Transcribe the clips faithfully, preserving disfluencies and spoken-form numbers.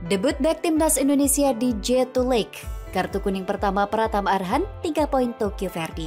Debut back timnas Indonesia di J dua League. Kartu kuning pertama Pratama Arhan, tiga poin Tokyo Verdy.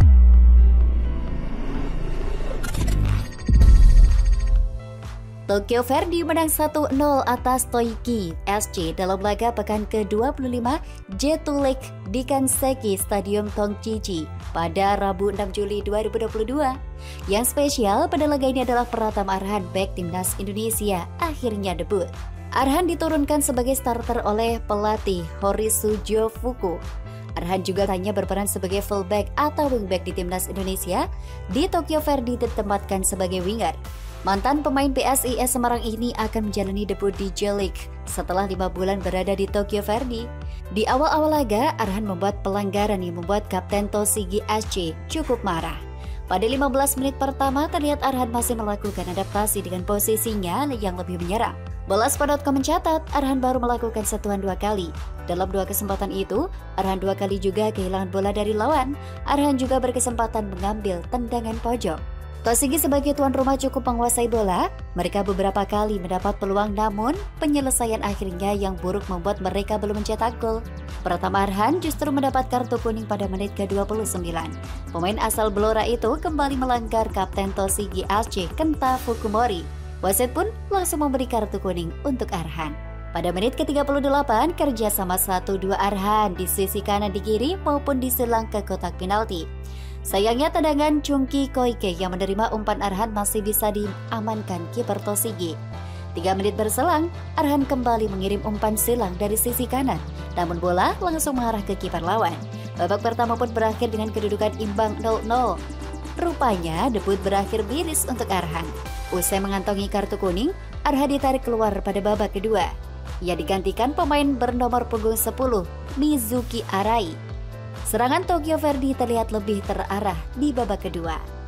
Tokyo Verdy menang satu nol atas Toiki S C dalam laga pekan ke dua puluh lima J dua League di Kanseki Stadium Tongchiji pada Rabu enam Juli dua ribu dua puluh dua. Yang spesial pada laga ini adalah Pratama Arhan back timnas Indonesia akhirnya debut. Arhan diturunkan sebagai starter oleh pelatih Horisujo Fuku. Arhan juga hanya berperan sebagai fullback atau wingback di timnas Indonesia. Di Tokyo Verdy ditempatkan sebagai winger. Mantan pemain P S I S Semarang ini akan menjalani debut di J League setelah lima bulan berada di Tokyo Verdy. Di awal-awal laga, Arhan membuat pelanggaran yang membuat Kapten Toshigi S C cukup marah. Pada lima belas menit pertama, terlihat Arhan masih melakukan adaptasi dengan posisinya yang lebih menyerang. Bola Sport dot com mencatat, Arhan baru melakukan sentuhan dua kali. Dalam dua kesempatan itu, Arhan dua kali juga kehilangan bola dari lawan. Arhan juga berkesempatan mengambil tendangan pojok. Toshigi sebagai tuan rumah cukup menguasai bola. Mereka beberapa kali mendapat peluang, namun penyelesaian akhirnya yang buruk membuat mereka belum mencetak gol. Pratama Arhan justru mendapat kartu kuning pada menit ke dua puluh sembilan. Pemain asal Blora itu kembali melanggar Kapten Toshigi S C Kenta Fukumori. Wasit pun langsung memberi kartu kuning untuk Arhan. Pada menit ke tiga puluh delapan, kerja sama satu dua Arhan di sisi kanan di kiri maupun diselang ke kotak penalti. Sayangnya tendangan Chungki Koike yang menerima umpan Arhan masih bisa diamankan kiper Toshigi. Tiga menit berselang, Arhan kembali mengirim umpan silang dari sisi kanan, namun bola langsung mengarah ke kiper lawan. Babak pertama pun berakhir dengan kedudukan imbang nol nol. Rupanya debut berakhir miris untuk Arhan. Usai mengantongi kartu kuning, Arhan ditarik keluar pada babak kedua. Ia digantikan pemain bernomor punggung sepuluh, Mizuki Arai. Serangan Tokyo Verdy terlihat lebih terarah di babak kedua.